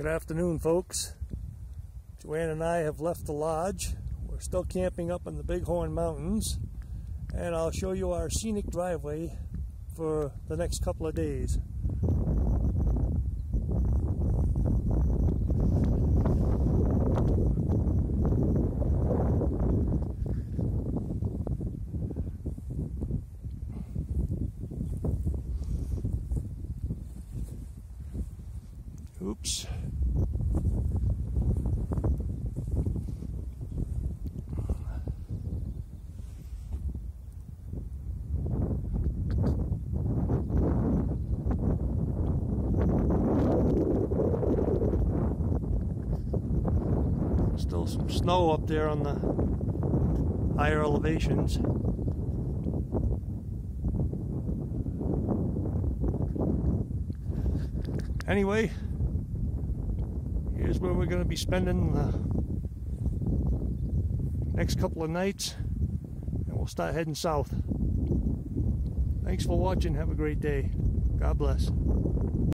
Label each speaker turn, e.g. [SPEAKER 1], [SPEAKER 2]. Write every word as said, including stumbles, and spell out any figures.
[SPEAKER 1] Good afternoon, folks. Joanne and I have left the lodge. We're still camping up in the Bighorn Mountains, and I'll show you our scenic driveway for the next couple of days. Oops. Still some snow up there on the higher elevations. Anyway, here's where we're going to be spending the next couple of nights, and we'll start heading south. Thanks for watching. Have a great day. God bless.